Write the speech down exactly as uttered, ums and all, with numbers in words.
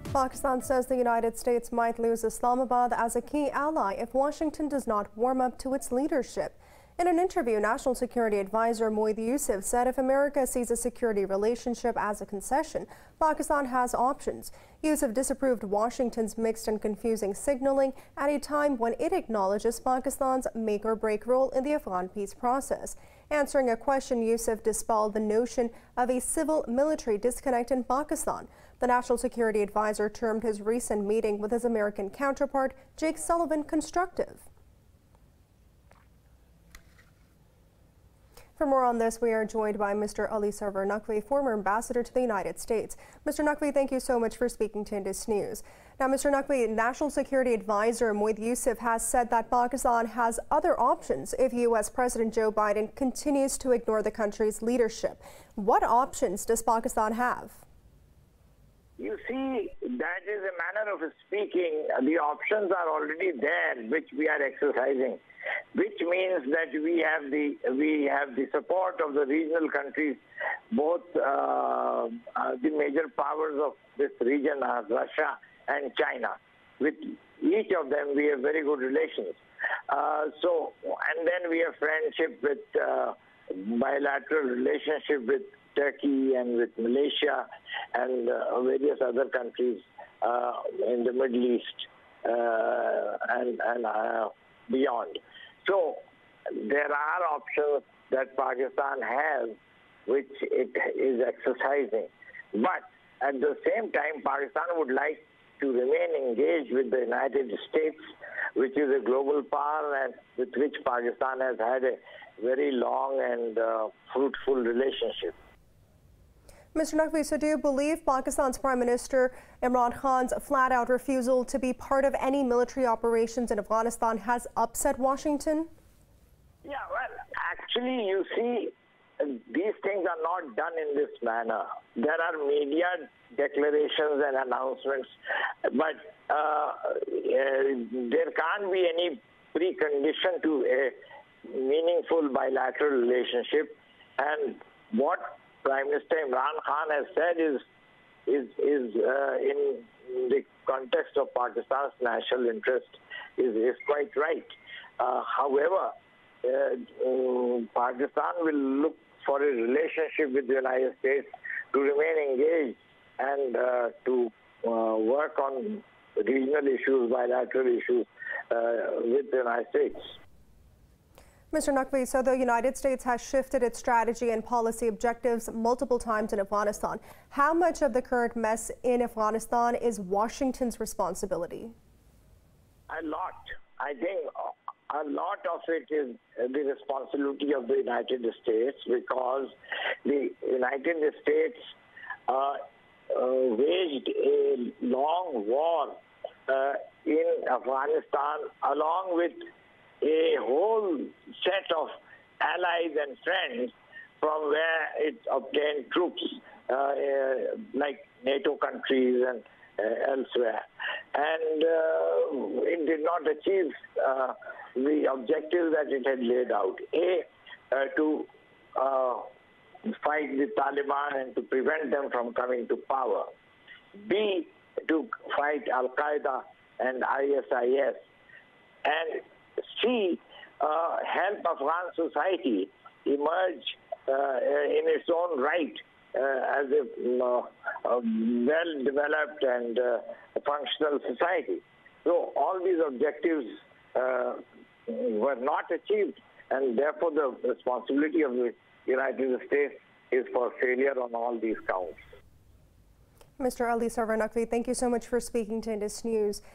Pakistan says the United States might lose Islamabad as a key ally if Washington does not warm up to its leadership. In an interview, National Security Advisor Moeed Yusuf said if America sees a security relationship as a concession, Pakistan has options. Yusuf disapproved Washington's mixed and confusing signaling at a time when it acknowledges Pakistan's make-or-break role in the Afghan peace process. Answering a question, Yusuf dispelled the notion of a civil-military disconnect in Pakistan. The National Security Advisor termed his recent meeting with his American counterpart, Jake Sullivan, constructive. For more on this, we are joined by Mister Ali Sarwar Naqvi, former ambassador to the United States. Mister Naqvi, thank you so much for speaking to Indus News. Now, Mister Naqvi, National Security Advisor Moeed Yusuf has said that Pakistan has other options if U S President Joe Biden continues to ignore the country's leadership. What options does Pakistan have? You see, that is a manner of speaking. The options are already there, which we are exercising, which means that we have the we have the support of the regional countries. Both uh, uh, the major powers of this region are Russia and China. With each of them, we have very good relations. Uh, so, and then we have friendship with uh, bilateral relationship with Turkey and with Malaysia and uh, various other countries uh, in the Middle East uh, and, and uh, beyond. So there are options that Pakistan has which it is exercising. But at the same time, Pakistan would like to remain engaged with the United States, which is a global power and with which Pakistan has had a very long and uh, fruitful relationship. Mister Naqvi, so do you believe Pakistan's Prime Minister Imran Khan's flat-out refusal to be part of any military operations in Afghanistan has upset Washington? Yeah, well, actually, you see, these things are not done in this manner. There are media declarations and announcements, but uh, uh, there can't be any precondition to a meaningful bilateral relationship. And what Prime Minister Imran Khan has said is is is uh, in the context of Pakistan's national interest is, is quite right. Uh, however, uh, um, Pakistan will look for a relationship with the United States to remain engaged and uh, to uh, work on regional issues, bilateral issues uh, with the United States. Mister Naqvi, so the United States has shifted its strategy and policy objectives multiple times in Afghanistan. How much of the current mess in Afghanistan is Washington's responsibility? A lot. I think a lot of it is the responsibility of the United States, because the United States uh, uh, waged a long war uh, in Afghanistan along with a whole set of allies and friends from where it obtained troops, uh, uh, like NATO countries and uh, elsewhere. And uh, it did not achieve uh, the objectives that it had laid out. A, uh, to uh, fight the Taliban and to prevent them from coming to power. B, to fight Al-Qaeda and I S I S. And C, uh, help Afghan society emerge uh, in its own right uh, as a, uh, a well-developed and uh, functional society. So all these objectives uh, were not achieved, and therefore the responsibility of the United States is for failure on all these counts. Mister Ali Sarwar Naqvi, thank you so much for speaking to Indus News.